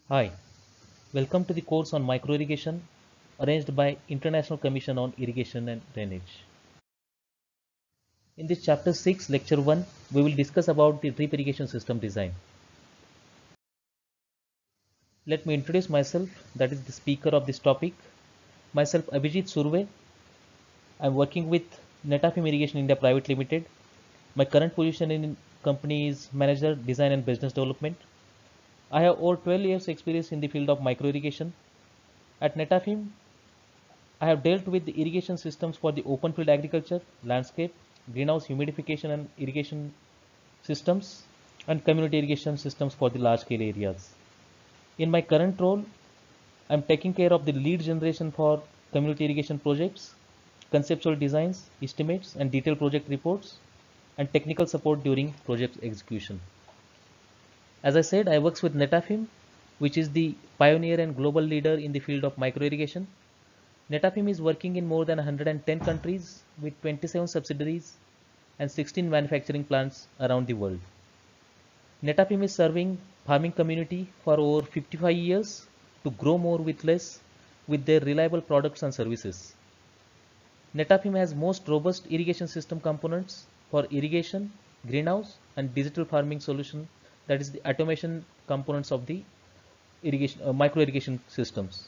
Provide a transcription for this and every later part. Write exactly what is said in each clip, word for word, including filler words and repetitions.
Hi, welcome to the course on microirrigation arranged by International Commission on Irrigation and Drainage. In this chapter six, lecture one, we will discuss about the drip irrigation system design. Let me introduce myself, that is the speaker of this topic. Myself Abhijit Surve. I am working with Netafim Irrigation India Private Limited. My current position in company is Manager Design and Business Development. I have over twelve years experience in the field of microirrigation. At Netafim, I have dealt with the irrigation systems for the open field agriculture, landscape, greenhouse humidification and irrigation systems, and community irrigation systems for the large scale areas. In my current role, I am taking care of the lead generation for community irrigation projects, conceptual designs, estimates, and detailed project reports, and technical support during project execution. As I said, I work with Netafim, which is the pioneer and global leader in the field of micro irrigation. Netafim is working in more than one hundred ten countries with twenty-seven subsidiaries and sixteen manufacturing plants around the world. Netafim is serving farming community for over fifty-five years to grow more with less with their reliable products and services. Netafim has most robust irrigation system components for irrigation, greenhouse and digital farming solution, that is the automation components of the irrigation uh, micro irrigation systems.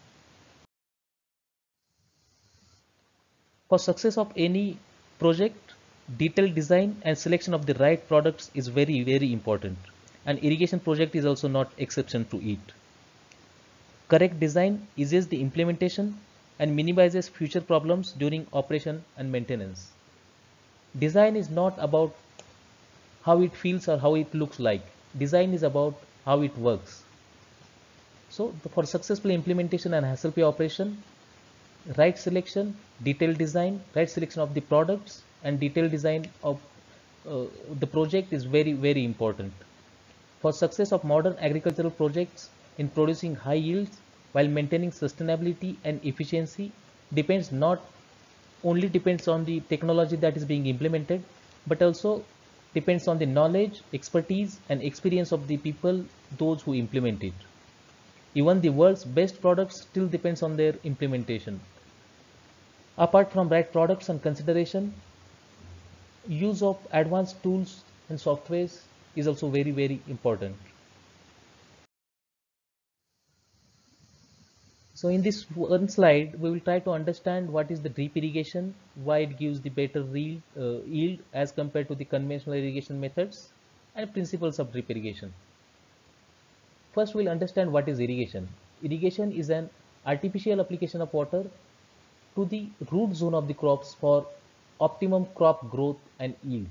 For success of any project, detailed design and selection of the right products is very very important, and irrigation project is also not exception to it. Correct design eases the implementation and minimizes future problems during operation and maintenance. Design is not about how it feels or how it looks like. Design is about how it works. So for successful implementation and hassle-free operation, right selection, detailed design, right selection of the products and detailed design of uh, the project is very very important. For success of modern agricultural projects in producing high yields while maintaining sustainability and efficiency depends not only depends on the technology that is being implemented, but also depends on the knowledge, expertise and experience of the people, those who implement it. Even the world's best products still depends on their implementation. Apart from right products and consideration, use of advanced tools and softwares is also very very important. So in this one slide, we will try to understand what is the drip irrigation, why it gives the better yield, uh, yield as compared to the conventional irrigation methods, and principles of drip irrigation. First, we'll understand what is irrigation. Irrigation is an artificial application of water to the root zone of the crops for optimum crop growth and yield.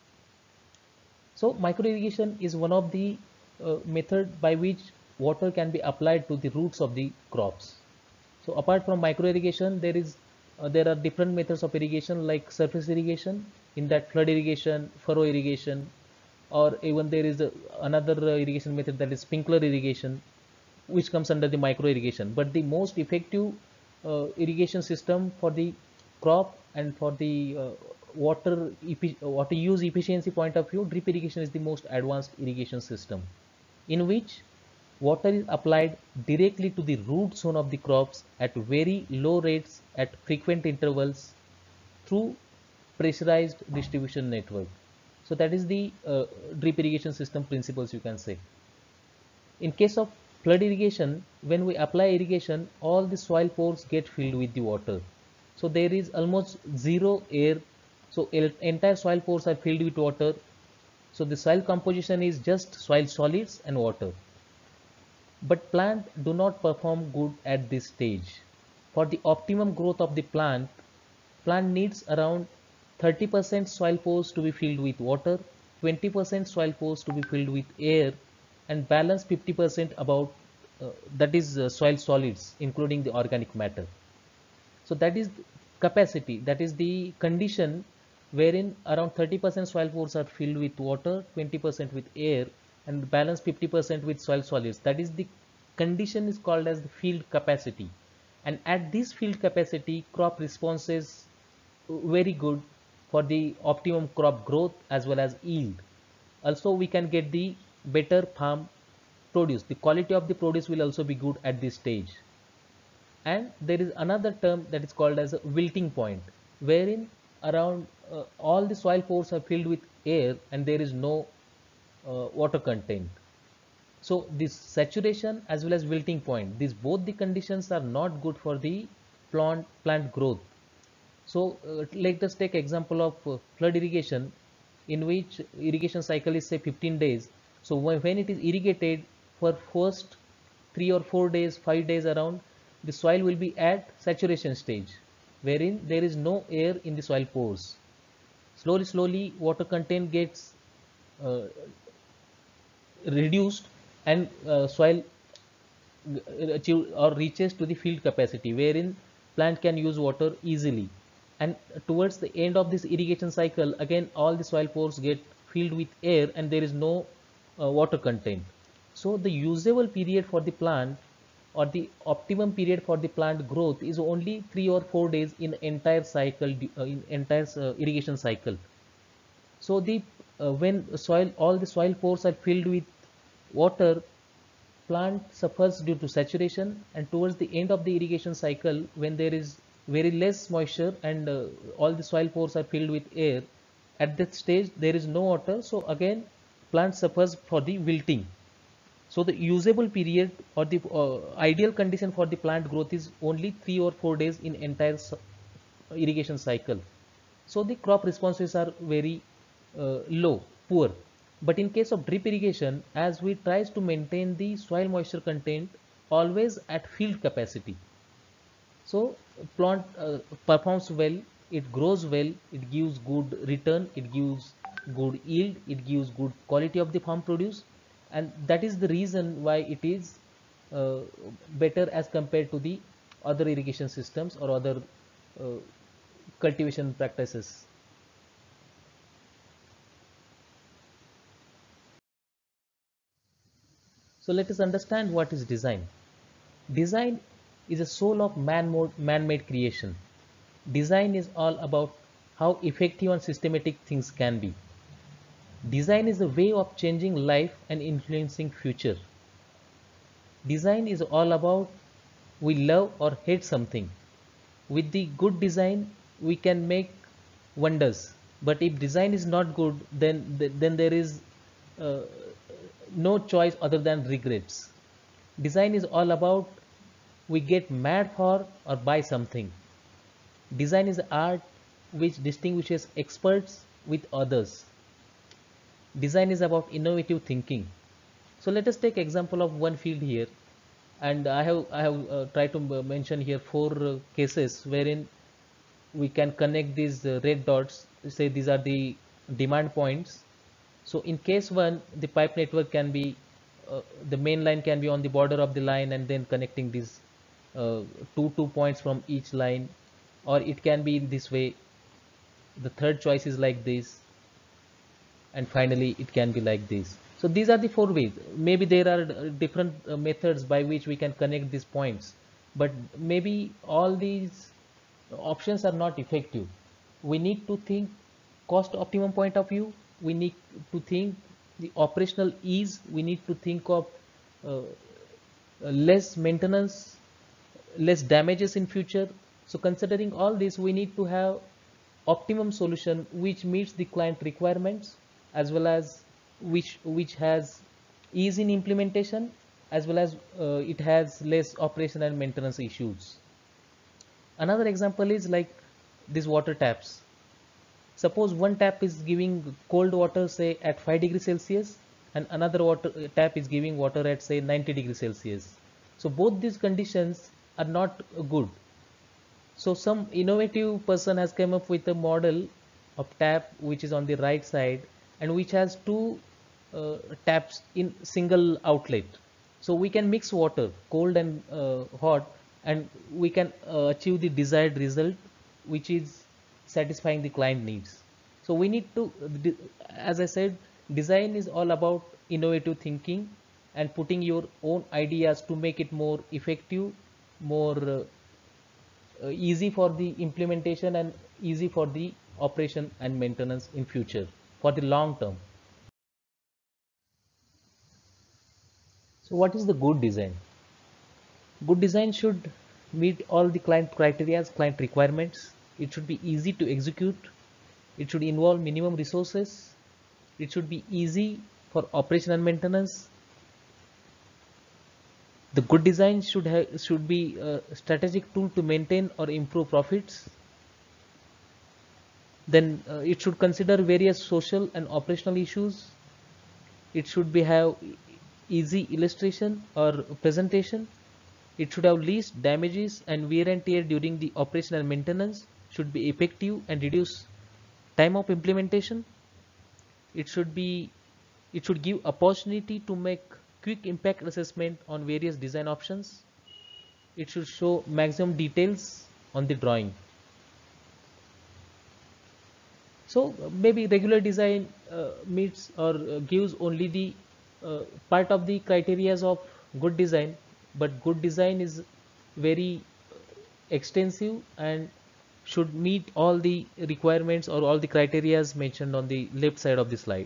So micro irrigation is one of the uh, method by which water can be applied to the roots of the crops. So apart from micro irrigation, there is uh, there are different methods of irrigation like surface irrigation, in that flood irrigation, furrow irrigation, or even there is a, another uh, irrigation method, that is sprinkler irrigation, which comes under the micro irrigation. But the most effective uh, irrigation system for the crop and for the uh, water water use efficiency point of view, drip irrigation is the most advanced irrigation system, in which water is applied directly to the root zone of the crops at very low rates at frequent intervals through pressurized distribution network. So that is the uh, drip irrigation system principles, you can say. In case of flood irrigation, when we apply irrigation, all the soil pores get filled with the water. So there is almost zero air. So entire soil pores are filled with water. So the soil composition is just soil solids and water. But plants do not perform good at this stage. For the optimum growth of the plant, plant needs around thirty percent soil pores to be filled with water, twenty percent soil pores to be filled with air, and balance fifty percent about uh, that is uh, soil solids including the organic matter. So that is capacity, that is the condition wherein around thirty percent soil pores are filled with water, twenty percent with air and balance fifty percent with soil solids. That is the condition is called as the field capacity, and at this field capacity crop responses very good for the optimum crop growth as well as yield. Also we can get the better farm produce, the quality of the produce will also be good at this stage. And there is another term that is called as a wilting point, wherein around uh, all the soil pores are filled with air and there is no uh, water content. So this saturation as well as wilting point, these both the conditions are not good for the plant plant growth. So uh, let us take example of uh, flood irrigation, in which irrigation cycle is say fifteen days. So when, when it is irrigated for first three or four days, five days around, the soil will be at saturation stage, wherein there is no air in the soil pores. Slowly, slowly, water content gets uh, reduced, and uh, soil achieve or reaches to the field capacity, wherein plant can use water easily. And towards the end of this irrigation cycle, again all the soil pores get filled with air and there is no uh, water content. So the usable period for the plant, or the optimum period for the plant growth, is only three or four days in entire cycle, uh, in entire uh, irrigation cycle. So the uh, when soil all the soil pores are filled with water, plant suffers due to saturation, and towards the end of the irrigation cycle, when there is very less moisture and uh, all the soil pores are filled with air, at that stage there is no water, so again plant suffers for the wilting. So the usable period, or the uh, ideal condition for the plant growth, is only three or four days in entire irrigation cycle. So the crop responses are very uh, low, poor. But in case of drip irrigation, as we tries to maintain the soil moisture content always at field capacity, so plant uh, performs well, it grows well, it gives good return, it gives good yield, it gives good quality of the farm produce, and that is the reason why it is uh, better as compared to the other irrigation systems or other uh, cultivation practices. So let us understand what is design. Design is a soul of man-made creation. Design is all about how effective and systematic things can be. Design is a way of changing life and influencing future. Design is all about we love or hate something. With the good design, we can make wonders. But if design is not good, then then there is uh, no choice other than regrets. Design is all about we get mad for or buy something. Design is art which distinguishes experts with others. Design is about innovative thinking. So let us take example of one field here, and I have I have uh, tried to mention here four uh, cases wherein we can connect these uh, red dots. Say these are the demand points. So in case one, the pipe network can be uh, the main line can be on the border of the line and then connecting these uh, two two points from each line, or it can be in this way. The third choice is like this, and finally it can be like this. So these are the four ways. Maybe there are uh, different uh, methods by which we can connect these points, but maybe all these options are not effective. We need to think cost optimum point of view, we need to think the operational ease, we need to think of uh, uh, less maintenance, less damages in future. So considering all this, we need to have optimum solution which meets the client requirements, as well as which which has ease in implementation, as well as uh, it has less operation and maintenance issues. Another example is like these water taps. Suppose one tap is giving cold water say at five degrees Celsius, and another water tap is giving water at say ninety degrees Celsius. So both these conditions are not good. So some innovative person has come up with a model of tap which is on the right side and which has two uh, taps in single outlet. So we can mix water, cold and uh, hot, and we can uh, achieve the desired result, which is satisfying the client needs. So we need to, as I said, design is all about innovative thinking and putting your own ideas to make it more effective, more uh, uh, easy for the implementation and easy for the operation and maintenance in future for the long term. So what is the good design? Good design should meet all the client criteria, client requirements. It should be easy to execute. It should involve minimum resources. It should be easy for operation and maintenance. The good design should have should be a strategic tool to maintain or improve profits. Then uh, it should consider various social and operational issues. It should be have easy illustration or presentation. It should have least damages and wear and tear during the operation and maintenance. Should be effective and reduce time of implementation. It should be it should give opportunity to make quick impact assessment on various design options. It should show maximum details on the drawing. So uh, maybe regular design uh, meets or uh, gives only the uh, part of the criterias of good design, but good design is very extensive and should meet all the requirements or all the criterias mentioned on the left side of the slide.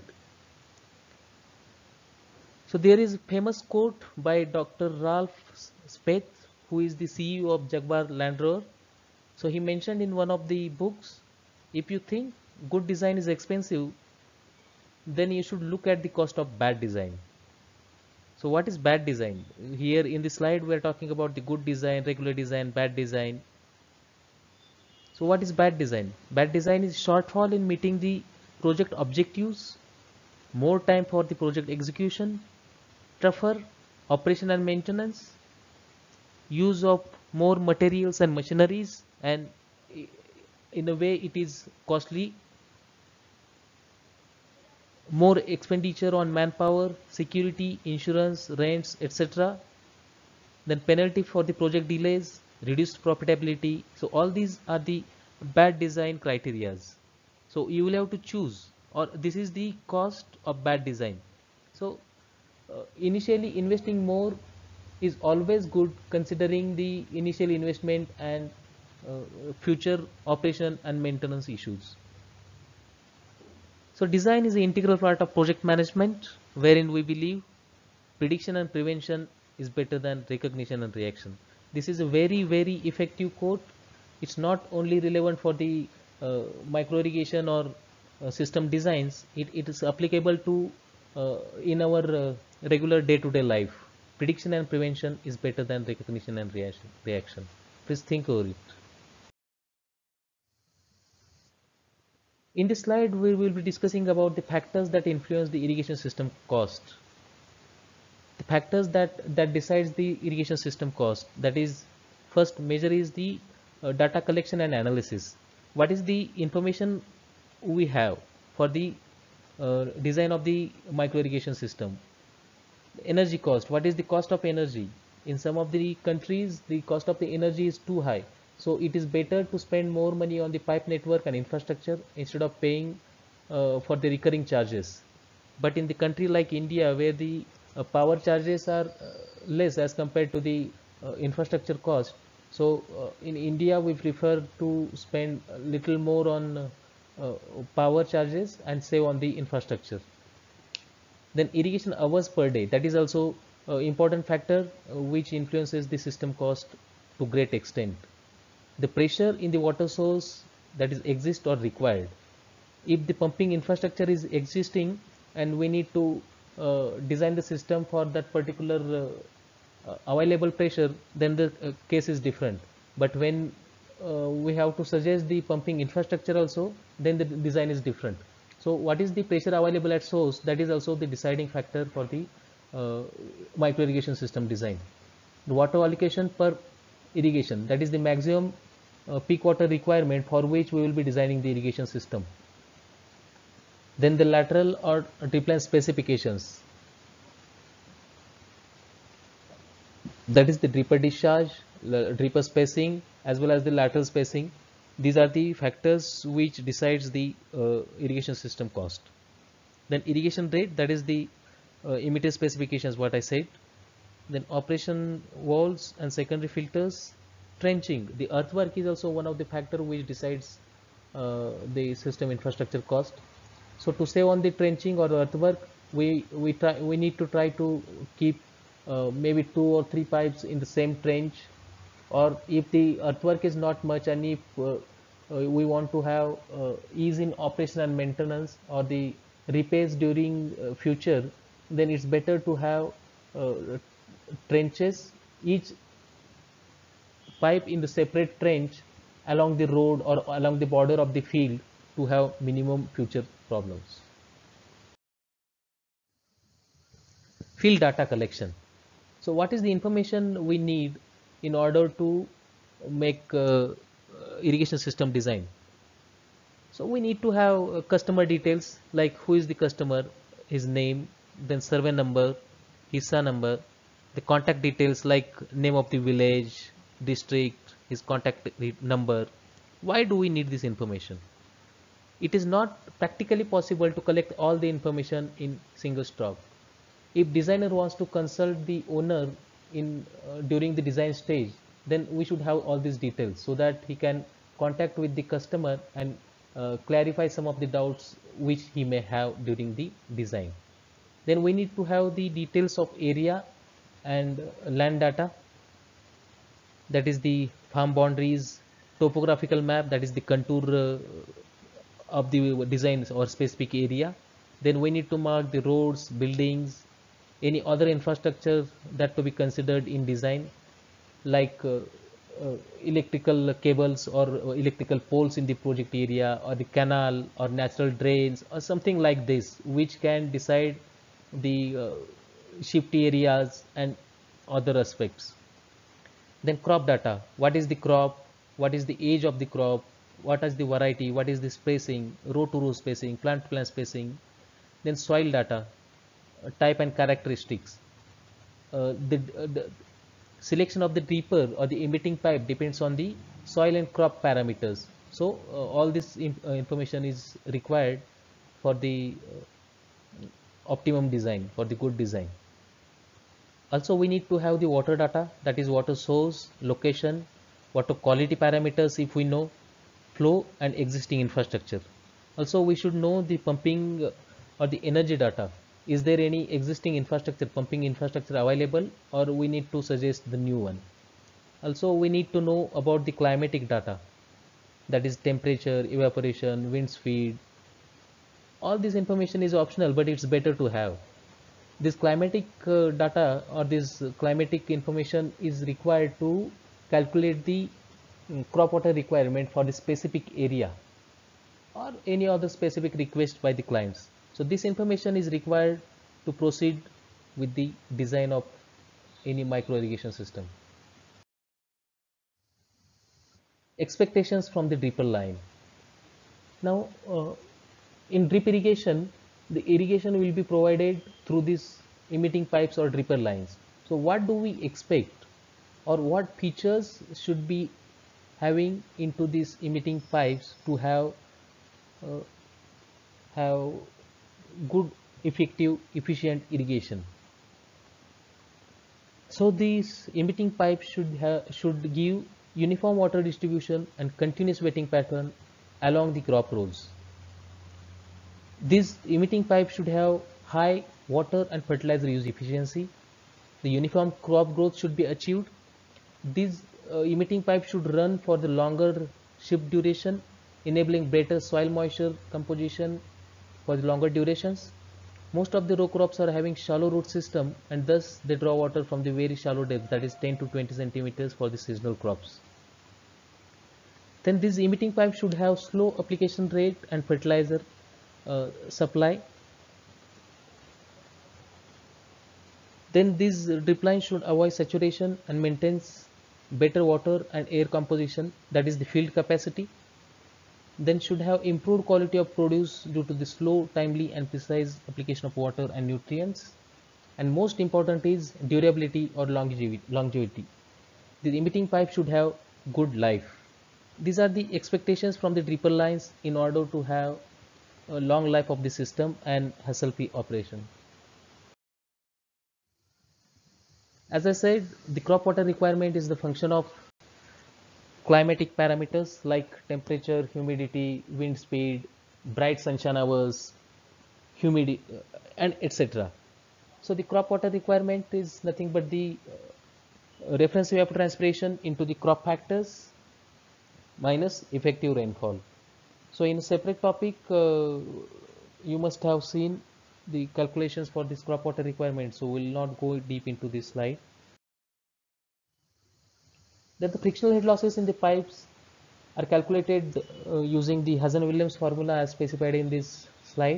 So there is a famous quote by Doctor Ralph Speth, who is the C E O of Jaguar Land Rover. So he mentioned in one of the books, if you think good design is expensive, then you should look at the cost of bad design. So what is bad design? Here in the slide we are talking about the good design, regular design, bad design. So what is bad design? Bad design is shortfall in meeting the project objectives, more time for the project execution, tougher operation and maintenance, use of more materials and machineries, and in a way it is costly, more expenditure on manpower, security, insurance, rents, et cetera. Then penalty for the project delays, reduced profitability. So all these are the bad design criterias. So you will have to choose, or this is the cost of bad design. So uh, initially investing more is always good, considering the initial investment and uh, future operation and maintenance issues. So design is an integral part of project management, wherein we believe prediction and prevention is better than recognition and reaction. This is a very very effective quote. It's not only relevant for the uh, micro irrigation or uh, system designs. It, it is applicable to uh, in our uh, regular day-to-day -day life. Prediction and prevention is better than recognition and reaction. Reaction. Please think over it. In this slide, we will be discussing about the factors that influence the irrigation system cost. The factors that, that decides the irrigation system cost, that is, first measure is the uh, data collection and analysis. What is the information we have for the uh, design of the micro irrigation system? Energy cost, what is the cost of energy? In some of the countries, the cost of the energy is too high. So it is better to spend more money on the pipe network and infrastructure instead of paying uh, for the recurring charges. But in the country like India, where the uh, power charges are uh, less as compared to the uh, infrastructure cost, so uh, in India we prefer to spend a little more on uh, uh, power charges and save on the infrastructure. Then irrigation hours per day, that is also uh, important factor uh, which influences the system cost to great extent. The pressure in the water source that is exist or required. If the pumping infrastructure is existing and we need to uh, design the system for that particular uh, uh, available pressure, then the uh, case is different. But when uh, we have to suggest the pumping infrastructure also, then the design is different. So what is the pressure available at source, that is also the deciding factor for the uh, micro irrigation system design. The water allocation per irrigation, that is the maximum uh, peak water requirement for which we will be designing the irrigation system. Then the lateral or dripline specifications, that is the dripper discharge, dripper spacing, as well as the lateral spacing. These are the factors which decides the uh, irrigation system cost. Then irrigation rate, that is the uh, emitter specifications, what I said. Then operation valves and secondary filters. Trenching, the earthwork is also one of the factor which decides uh, the system infrastructure cost. So to save on the trenching or earthwork, we we try we need to try to keep uh, maybe two or three pipes in the same trench, or if the earthwork is not much and if uh, uh, we want to have uh, ease in operation and maintenance or the repairs during uh, future, then it's better to have uh, trenches, each pipe in the separate trench along the road or along the border of the field to have minimum future problems. Field data collection. So what is the information we need in order to make uh, irrigation system design? So we need to have uh, customer details like who is the customer, his name, then survey number, HISA number, the contact details like name of the village, district, his contact number. Why do we need this information? It is not practically possible to collect all the information in single stroke. If designer wants to consult the owner in uh, during the design stage, then we should have all these details so that he can contact with the customer and uh, clarify some of the doubts which he may have during the design. Then we need to have the details of area and uh, land data, that is the farm boundaries, topographical map, that is the contour uh, of the design or specific area. Then we need to mark the roads, buildings, any other infrastructure that to be considered in design, like uh, uh, electrical cables or uh, electrical poles in the project area, or the canal or natural drains or something like this, which can decide the uh, shift areas and other aspects. Then crop data, what is the crop, what is the age of the crop, what is the variety, what is the spacing, row to row spacing, plant to plant spacing. Then soil data, uh, type and characteristics. Uh, the, uh, the selection of the dripper or the emitting pipe depends on the soil and crop parameters. So uh, all this in, uh, information is required for the uh, optimum design, for the good design. Also we need to have the water data, that is water source, location, water quality parameters if we know, flow and existing infrastructure. Also we should know the pumping or the energy data. Is there any existing infrastructure, pumping infrastructure available, or we need to suggest the new one. Also we need to know about the climatic data, that is temperature, evaporation, wind speed. All this information is optional, but it's better to have. This climatic uh, data or this climatic information is required to calculate the um, crop water requirement for the specific area or any other specific request by the clients. So this information is required to proceed with the design of any micro irrigation system. Expectations from the dripper line. Now uh, in drip irrigation, the irrigation will be provided through these emitting pipes or dripper lines. So what do we expect, or what features should be having into these emitting pipes to have uh, have good, effective, efficient irrigation? So these emitting pipes should have should give uniform water distribution and continuous wetting pattern along the crop rows. These emitting pipes should have high water and fertilizer use efficiency. The uniform crop growth should be achieved. These uh, emitting pipes should run for the longer shift duration, enabling better soil moisture composition for the longer durations. Most of the row crops are having shallow root system, and thus they draw water from the very shallow depth, that is ten to twenty centimeters for the seasonal crops. Then these emitting pipes should have slow application rate and fertilizer uh, supply. Then these drip lines should avoid saturation and maintains better water and air composition, that is the field capacity. Then should have improved quality of produce due to the slow, timely and precise application of water and nutrients. And most important is durability or longevity. The emitting pipe should have good life. These are the expectations from the dripper lines in order to have a long life of the system and hassle-free operation. As I said, the crop water requirement is the function of climatic parameters like temperature, humidity, wind speed, bright sunshine hours, humidity, and et cetera. So the crop water requirement is nothing but the uh, reference evapotranspiration into the crop factors minus effective rainfall. So in a separate topic, uh, you must have seen the calculations for this crop water requirement, so we will not go deep into this slide. Then the frictional head losses in the pipes are calculated uh, using the Hazen-Williams formula as specified in this slide,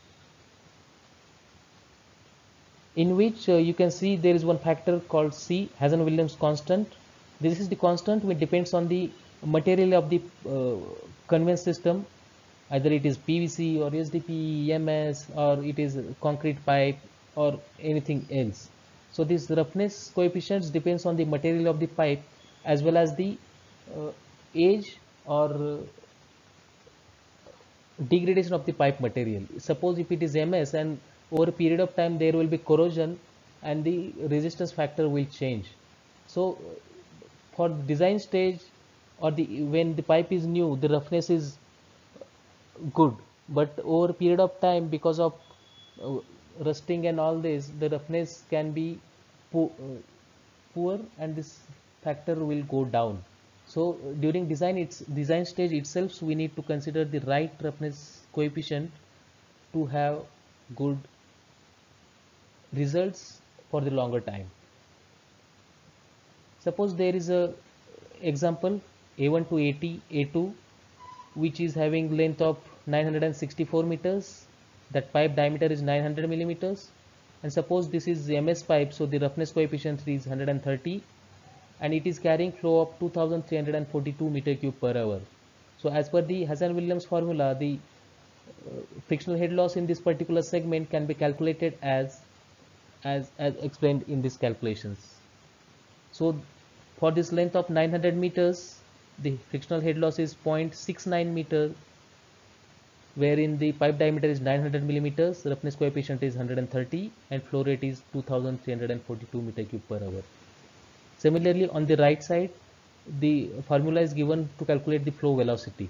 in which uh, you can see there is one factor called C, Hazen-Williams constant. This is the constant which depends on the material of the uh, conveyance system, either it is P V C or S D P, E M S, or it is concrete pipe or anything else. So this roughness coefficients depends on the material of the pipe as well as the uh, age or uh, degradation of the pipe material. Suppose if it is M S and over a period of time there will be corrosion and the resistance factor will change. So for design stage or the when the pipe is new, the roughness is good, but over a period of time because of uh, rusting and all this, the roughness can be po uh, poor and this factor will go down. So uh, during design its design stage itself, so we need to consider the right roughness coefficient to have good results for the longer time. Suppose there is a example A one to eighty A two, which is having length of nine hundred sixty-four meters, that pipe diameter is nine hundred millimeters, and suppose this is M S pipe, so the roughness coefficient is one hundred thirty and it is carrying flow of two thousand three hundred forty-two meter cube per hour. So as per the Hazen-Williams formula, the uh, frictional head loss in this particular segment can be calculated as as as explained in these calculations. So for this length of nine hundred meters, the frictional head loss is zero point six nine meter, wherein the pipe diameter is nine hundred millimeters, roughness coefficient is one hundred thirty, and flow rate is two thousand three hundred forty-two meter cube per hour. Similarly, on the right side, the formula is given to calculate the flow velocity.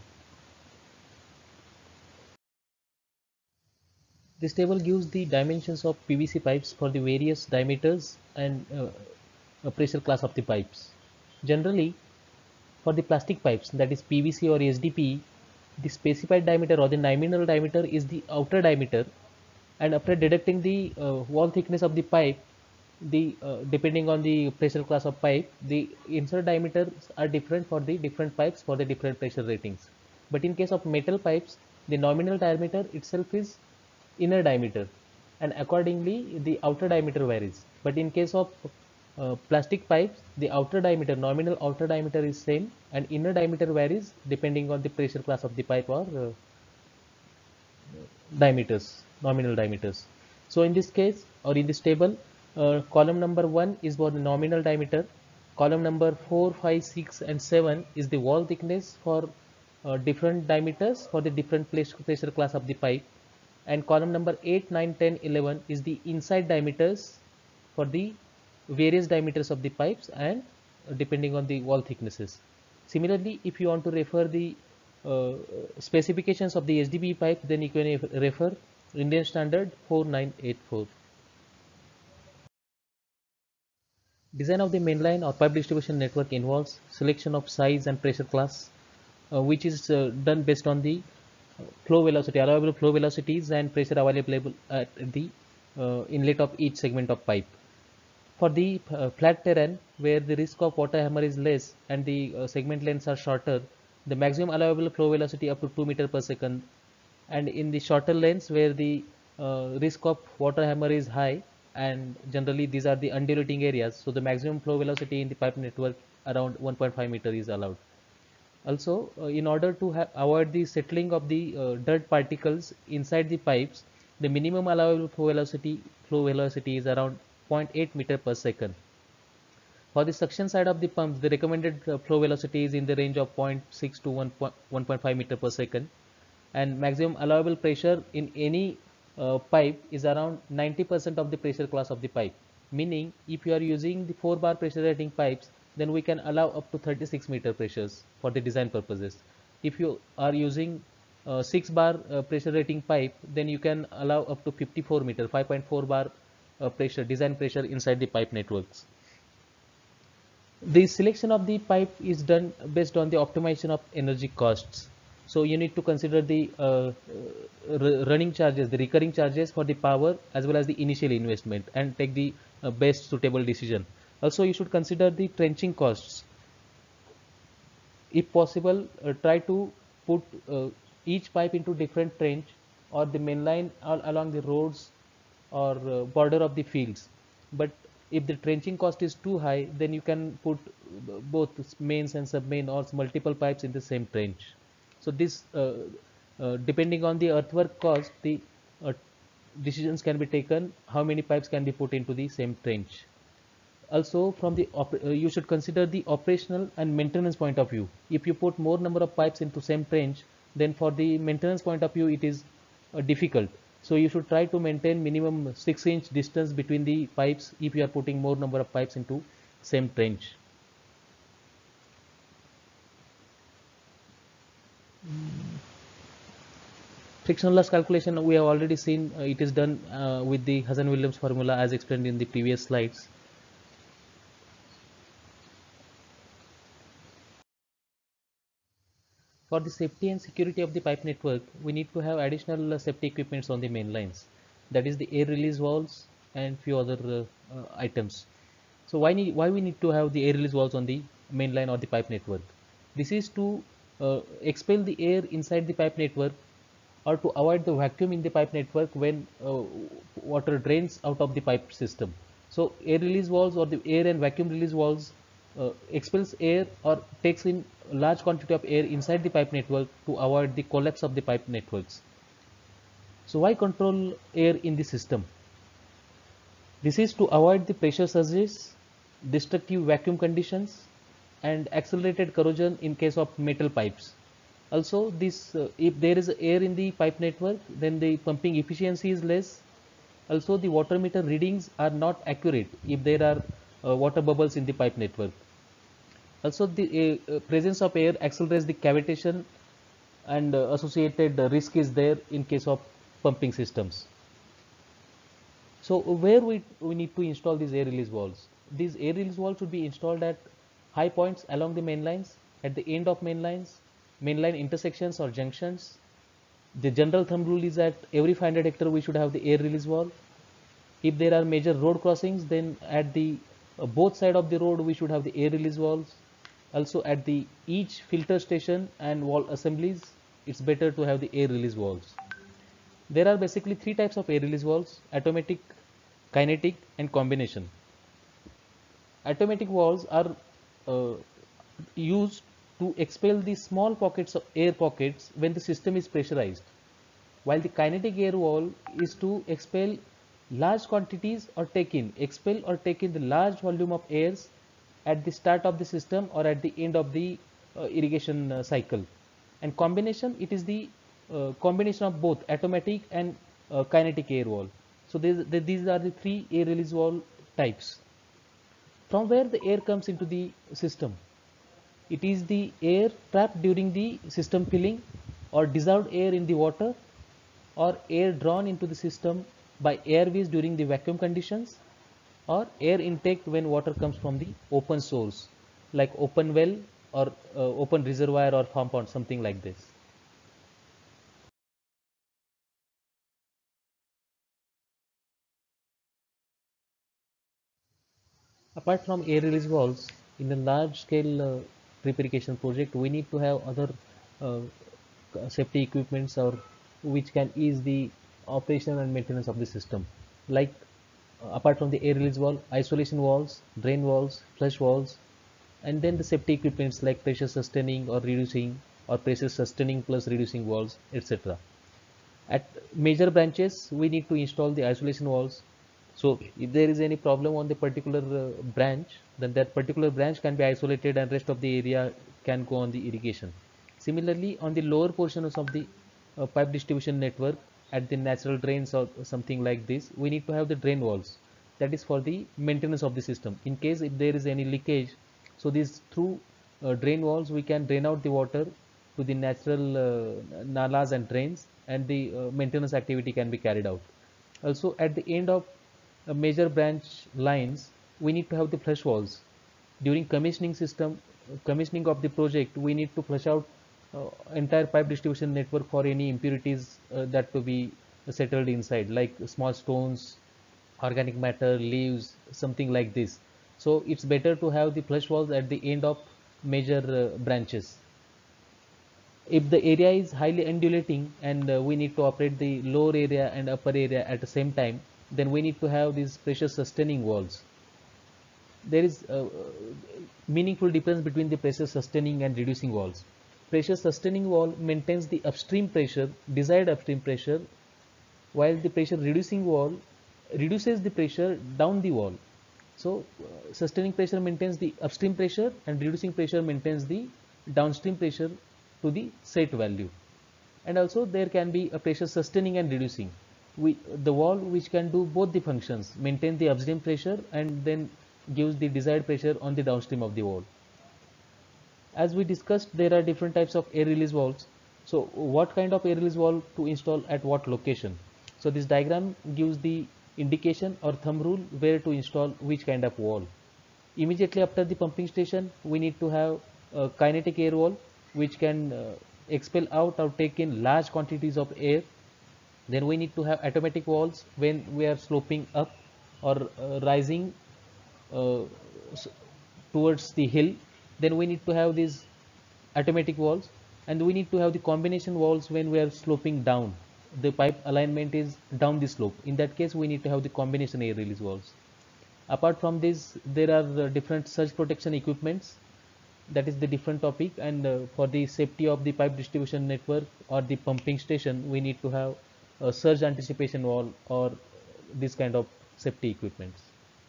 This table gives the dimensions of P V C pipes for the various diameters and uh, pressure class of the pipes. Generally, for the plastic pipes, that is P V C or S D P, the specified diameter or the nominal diameter is the outer diameter, and after deducting the uh, wall thickness of the pipe, the uh, depending on the pressure class of pipe, the insert diameters are different for the different pipes for the different pressure ratings. But in case of metal pipes, the nominal diameter itself is inner diameter, and accordingly the outer diameter varies. But in case of uh, plastic pipes, the outer diameter, nominal outer diameter is same, and inner diameter varies depending on the pressure class of the pipe or uh, diameters, nominal diameters. So in this case or in this table, uh, column number one is for the nominal diameter, column number four, five, six and seven is the wall thickness for uh, different diameters for the different pressure class of the pipe, and column number eight, nine, ten, eleven is the inside diameters for the various diameters of the pipes and uh, depending on the wall thicknesses. Similarly, if you want to refer the uh, specifications of the S D P pipe, then you can refer Indian Standard four nine eight four. Design of the mainline or pipe distribution network involves selection of size and pressure class, uh, which is uh, done based on the flow velocity, allowable flow velocities and pressure available at the uh, inlet of each segment of pipe. For the uh, flat terrain where the risk of water hammer is less and the uh, segment lengths are shorter, the maximum allowable flow velocity up to two meter per second, and in the shorter lengths where the uh, risk of water hammer is high, and generally these are the undulating areas, so the maximum flow velocity in the pipe network around one point five meter is allowed. Also, uh, in order to avoid the settling of the uh, dirt particles inside the pipes, the minimum allowable flow velocity flow velocity is around zero point eight meter per second. For the suction side of the pumps, the recommended uh, flow velocity is in the range of zero point six to one point five meter per second, and maximum allowable pressure in any uh, pipe is around ninety percent of the pressure class of the pipe. Meaning, if you are using the four bar pressure rating pipes, then we can allow up to thirty-six meter pressures for the design purposes. If you are using uh, six bar uh, pressure rating pipe, then you can allow up to fifty-four meter, five point four bar uh, pressure, design pressure inside the pipe networks. The selection of the pipe is done based on the optimization of energy costs. So you need to consider the uh, running charges, the recurring charges for the power as well as the initial investment, and take the uh, best suitable decision. Also, you should consider the trenching costs. If possible, uh, try to put uh, each pipe into different trench or the main line all along the roads or uh, border of the fields. But if the trenching cost is too high, then you can put both mains and sub-main or multiple pipes in the same trench. So this, uh, uh, depending on the earthwork cost, the uh, decisions can be taken how many pipes can be put into the same trench. Also, from the uh, you should consider the operational and maintenance point of view. If you put more number of pipes into same trench, then for the maintenance point of view it is uh, difficult. So you should try to maintain minimum six inch distance between the pipes if you are putting more number of pipes into same trench. Frictional loss calculation we have already seen, uh, it is done uh, with the Hazen-Williams formula as explained in the previous slides. For the safety and security of the pipe network, we need to have additional uh, safety equipments on the main lines. That is the air release valves and few other uh, uh, items. So why need, why we need to have the air release valves on the main line or the pipe network? This is to uh, expel the air inside the pipe network or to avoid the vacuum in the pipe network when uh, water drains out of the pipe system. So air release valves or the air and vacuum release valves uh, expels air or takes in large quantity of air inside the pipe network to avoid the collapse of the pipe networks. So why control air in the system? This is to avoid the pressure surges, destructive vacuum conditions, and accelerated corrosion in case of metal pipes. Also, this uh, if there is air in the pipe network, then the pumping efficiency is less. Also, the water meter readings are not accurate if there are uh, water bubbles in the pipe network. Also, the uh, presence of air accelerates the cavitation, and uh, associated uh, risk is there in case of pumping systems. So where we, we need to install these air release valves? These air release valves should be installed at high points along the main lines, at the end of main lines, main line intersections or junctions. The general thumb rule is that every five hundred hectare we should have the air release valve. If there are major road crossings, then at the uh, both side of the road we should have the air release valves. Also at the each filter station and valve assemblies, it's better to have the air release valves. There are basically three types of air release valves: automatic, kinetic, and combination. Automatic valves are uh, used to expel the small pockets of air pockets when the system is pressurized, while the kinetic air valve is to expel large quantities or take in, expel or take in the large volume of airs at the start of the system or at the end of the uh, irrigation uh, cycle. And combination, it is the uh, combination of both automatic and uh, kinetic air valve. So these, these are the three air release valve types. From where the air comes into the system? It is the air trapped during the system filling, or dissolved air in the water, or air drawn into the system by airways during the vacuum conditions, or air intake when water comes from the open source like open well or uh, open reservoir or farm pond, something like this. Apart from air release valves, in a large scale uh, drip irrigation project, we need to have other uh, safety equipments or which can ease the operation and maintenance of the system, like uh, apart from the air release valve, isolation valves, drain valves, flush valves, and then the safety equipments like pressure sustaining or reducing, or pressure sustaining plus reducing valves, et cetera. At major branches, we need to install the isolation valves. So if there is any problem on the particular uh, branch, then that particular branch can be isolated and rest of the area can go on the irrigation. Similarly, on the lower portions of the uh, pipe distribution network, at the natural drains or something like this, we need to have the drain valves. That is for the maintenance of the system. In case if there is any leakage, so these through uh, drain valves we can drain out the water to the natural uh, nalas and drains, and the uh, maintenance activity can be carried out. Also at the end of uh, major branch lines, we need to have the flush walls. During commissioning system, commissioning of the project, we need to flush out uh, entire pipe distribution network for any impurities uh, that to be settled inside, like small stones, organic matter, leaves, something like this. So it's better to have the flush walls at the end of major uh, branches. If the area is highly undulating and uh, we need to operate the lower area and upper area at the same time, then we need to have these pressure sustaining walls. There is a meaningful difference between the pressure sustaining and reducing walls. Pressure sustaining wall maintains the upstream pressure, desired upstream pressure, while the pressure reducing wall reduces the pressure down the wall. So uh, sustaining pressure maintains the upstream pressure and reducing pressure maintains the downstream pressure to the set value. And also there can be a pressure sustaining and reducing. We, the wall which can do both the functions, maintain the upstream pressure and then gives the desired pressure on the downstream of the wall. As we discussed, there are different types of air release valves. So what kind of air release valve to install at what location? So this diagram gives the indication or thumb rule where to install which kind of valve. Immediately after the pumping station, we need to have a kinetic air valve which can uh, expel out or take in large quantities of air. Then we need to have automatic valves when we are sloping up or uh, rising uh, towards the hill. Then we need to have these automatic valves, and we need to have the combination valves when we are sloping down. The pipe alignment is down the slope. In that case, we need to have the combination air release valves. Apart from this, there are uh, different surge protection equipments. That is the different topic, and uh, for the safety of the pipe distribution network or the pumping station, we need to have a surge anticipation valve or this kind of safety equipments.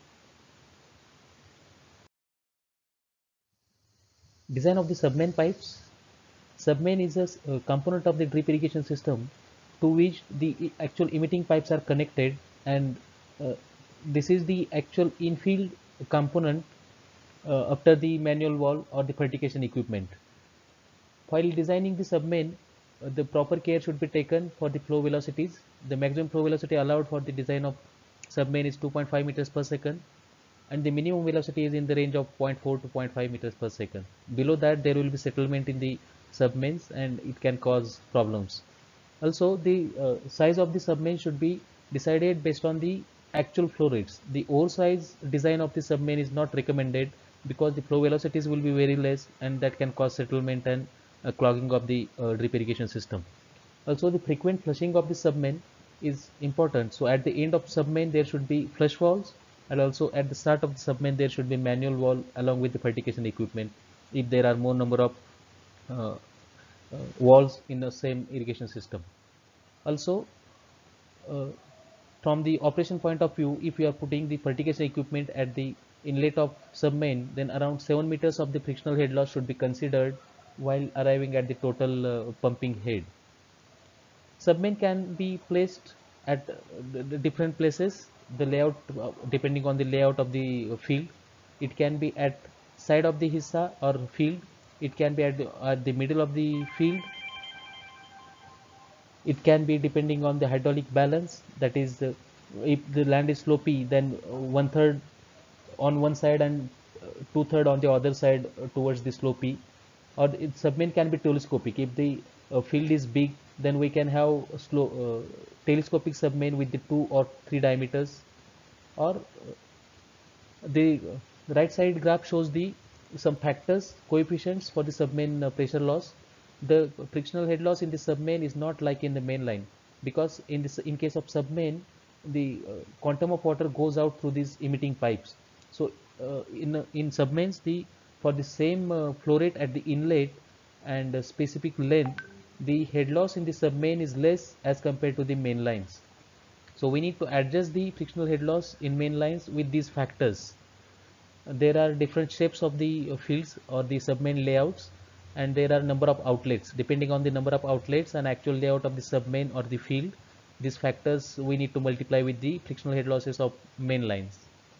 Design of the submain pipes. Submain is a uh, component of the drip irrigation system to which the actual emitting pipes are connected, and uh, this is the actual infield component uh, after the manual valve or the fertigation equipment. While designing the submain, uh, the proper care should be taken for the flow velocities. The maximum flow velocity allowed for the design of submain is two point five meters per second, and the minimum velocity is in the range of zero point four to zero point five meters per second. Below that, there will be settlement in the submains and it can cause problems. Also, the uh, size of the submain should be decided based on the actual flow rates. The oversize design of the submain is not recommended because the flow velocities will be very less and that can cause settlement and uh, clogging of the uh, drip irrigation system. Also, the frequent flushing of the submain is important. So at the end of submain, there should be flush valves, and also at the start of the submain, there should be manual valve along with the fertigation equipment if there are more number of uh, uh, valves in the same irrigation system. Also, uh, from the operation point of view, if you are putting the fertigation equipment at the inlet of submain, then around seven meters of the frictional head loss should be considered while arriving at the total uh, pumping head. Submain can be placed at uh, the, the different places, the layout uh, depending on the layout of the field. It can be at side of the hissa or field, it can be at the, at the middle of the field, it can be depending on the hydraulic balance, that is uh, if the land is slopy, then uh, one third on one side and uh, two third on the other side uh, towards the slopy. Or it, submain can be telescopic. If the uh, field is big, then we can have a slow uh, telescopic submain with the two or three diameters. Or uh, the uh, right side graph shows the some factors, coefficients for the submain uh, pressure loss. The frictional head loss in the submain is not like in the main line, because in this in case of submain, the uh, quantum of water goes out through these emitting pipes. So uh, in uh, in submains, the for the same uh, flow rate at the inlet and uh, specific length, the head loss in the submain is less as compared to the main lines. So we need to adjust the frictional head loss in main lines with these factors. There are different shapes of the uh, fields or the submain layouts, and there are number of outlets. Depending on the number of outlets and actual layout of the submain or the field, these factors we need to multiply with the frictional head losses of main lines.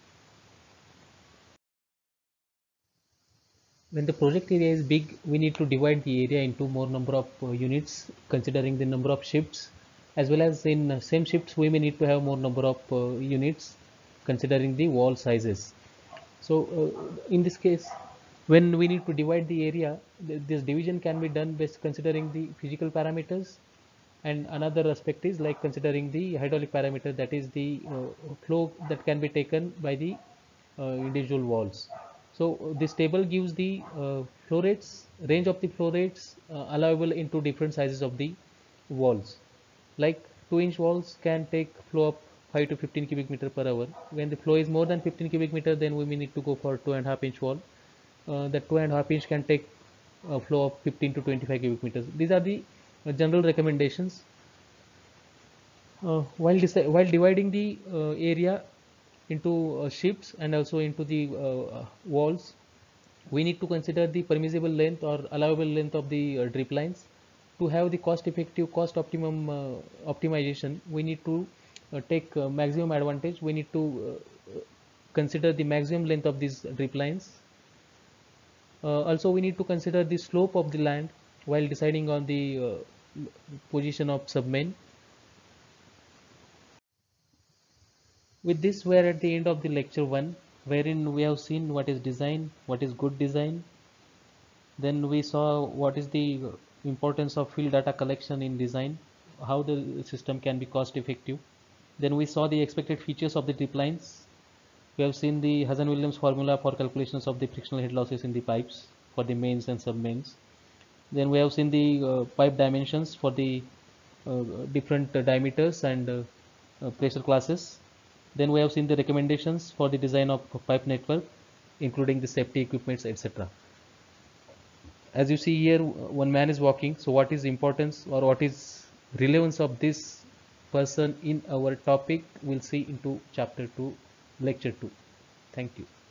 When the project area is big, we need to divide the area into more number of uh, units considering the number of shifts, as well as in uh, same shifts we may need to have more number of uh, units. considering the wall sizes. So uh, in this case, when we need to divide the area, th this division can be done based considering the physical parameters, and another aspect is like considering the hydraulic parameter, that is the uh, flow that can be taken by the uh, individual walls. So uh, this table gives the uh, flow rates, range of the flow rates uh, allowable into different sizes of the walls. Like two inch walls can take flow up five to fifteen cubic meter per hour. When the flow is more than fifteen cubic meter, then we may need to go for two and a half inch wall. Uh, that two and a half inch can take a flow of fifteen to twenty-five cubic meters. These are the uh, general recommendations. Uh, while while dividing the uh, area into uh, shifts and also into the uh, walls, we need to consider the permissible length or allowable length of the uh, drip lines. To have the cost effective, cost optimum uh, optimization, we need to uh, take uh, maximum advantage. We need to uh, consider the maximum length of these drip lines. Uh, also, we need to consider the slope of the land while deciding on the uh, position of submain. With this, we are at the end of the lecture one, wherein we have seen what is design, what is good design. Then we saw what is the importance of field data collection in design, how the system can be cost effective. Then we saw the expected features of the drip lines. We have seen the Hazen-Williams formula for calculations of the frictional head losses in the pipes for the mains and submains. Then we have seen the uh, pipe dimensions for the uh, different uh, diameters and uh, uh, pressure classes. Then we have seen the recommendations for the design of pipe network, including the safety equipments, et cetera. As you see here, one man is walking. So what is importance or what is relevance of this person in our topic, we'll see into chapter two, lecture two. Thank you.